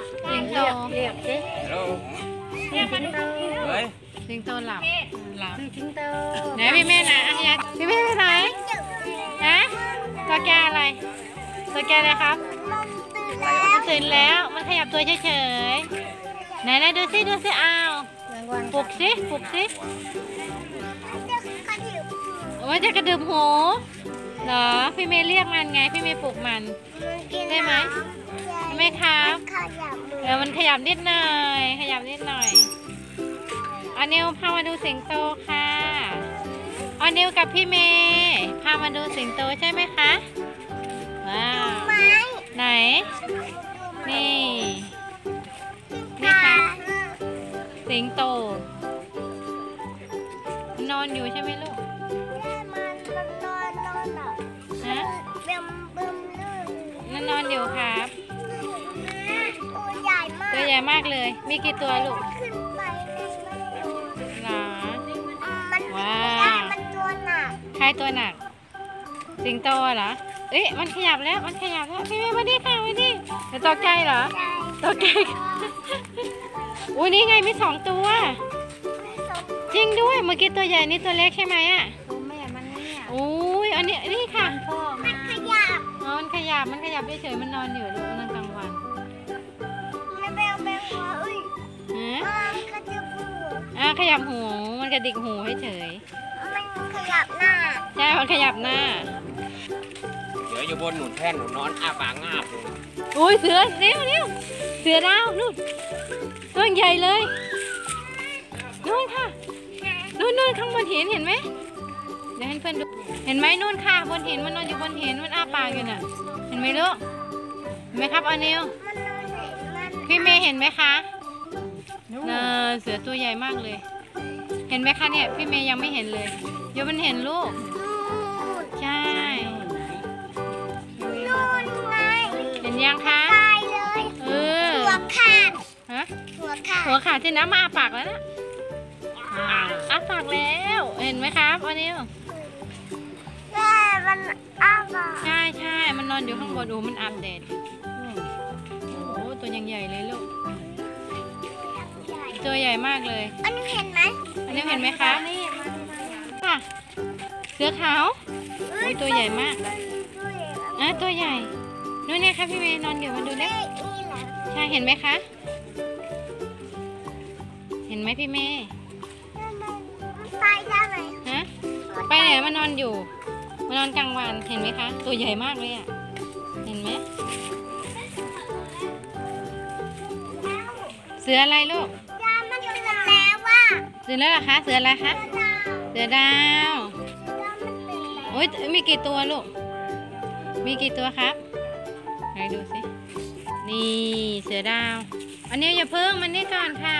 สิงโตเรียกสิสิงโตสิงโตหลับสิงโตไหนพี่เมย์นะพี่เมย์ไปไหนฮะตัวแกอะไรตัวแกอะไรครับมันตื่นแล้วมันขยับตัวเฉยๆไหนดูสิอ้าวปลุกสิว่าจะกระดึบหูเหรอพี่เมย์เรียกมันไงพี่เมย์ปลุกมันได้ไหมไม่ครับมันขยับนิดหน่อยอันนิวพามาดูสิงโตค่ะอันนิวกับพี่เมย์พามาดูสิงโตใช่ไหมคะว้าวไหนนี่ค่ะสิงโตนอนอยู่ใช่ไหมลูกฮะนอนอยู่ครับตัวใหญ่มากเลยมีกี่ตัวลูกหรอว้าวใครตัวหนักสิงโตเหรอเอ้ยมันขยับแล้วพี่เมย์มาดิค่ะมาดิจะตกใจเหรอตกใจอุ้ยนี่ไงมี2 ตัวจริงด้วยเมื่อกี้ตัวใหญ่นี่ตัวเล็กใช่ไหมอ่ะอุ้ยอันนี้นี่ค่ะมันขยับมันขยับเฉยมันนอนอยู่ลูกนอนกลางวันขยับหูมันกระดิกหูให้เฉยมันขยับหน้าใช่มันขยับหน้าเสืออยู่บนหนุนแท่นหนุนนอนอ้าปากงาบเลยอุ้ยเสือเร็วเสือดาวนู่นตัวใหญ่เลยนู่นค่ะนู่นข้างบนหินเห็นไหมเดี๋ยวให้เพื่อนดูเห็นไหมนู่นค่ะบนหินมันนอนอยู่บนหินมันอ้าปากอยู่น่ะเห็นไหมลูกเห็นไหมครับอนิวพี่เมย์เห็นไหมคะเสือตัวใหญ่มากเลยเห็นไหมคะเนี่ยพี่เมย์ยังไม่เห็นเลยเดี๋ยวมันเห็นลูกใช่เห็นยังคะหัวขาดหัวขาดที่น้ำมาอ้าปากแล้วนะอ้าปากแล้วเห็นไหมครับอนิวมันอ้าปากใช่มันนอนอยู่ข้างบนดูมันอาบแดดโอ้ตัวยังใหญ่เลยลูกตัวใหญ่มากเลยอันนี้เห็นไหมคะค่ะเสือขาวโอ้ตัวใหญ่มากตัวใหญ่นู่นเนี่ยค่ะพี่เมย์นอนอยู่มันดูเล็กใช่เห็นไหมคะเห็นไหมพี่เมย์ไปได้ไหมฮะไปไหนมันนอนอยู่มันนอนกลางวันเห็นไหมคะตัวใหญ่มากเลยอ่ะเห็นไหมเสืออะไรลูกเสือแล้วเหรอคะเสืออะไรคะเสือดาวโอ้ยมีกี่ตัวลูกมีกี่ตัวครับไหนดูสินี่เสือดาวอันนี้อย่าเพิ่งมันนี่ก่อนค่ะ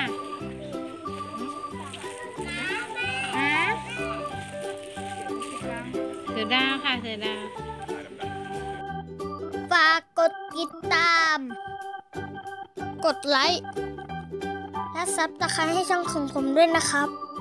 เสือดาวค่ะเสือดาวฝากกดติดตามกดไลค์และซับสไครบ์ให้ช่องของผมด้วยนะครับ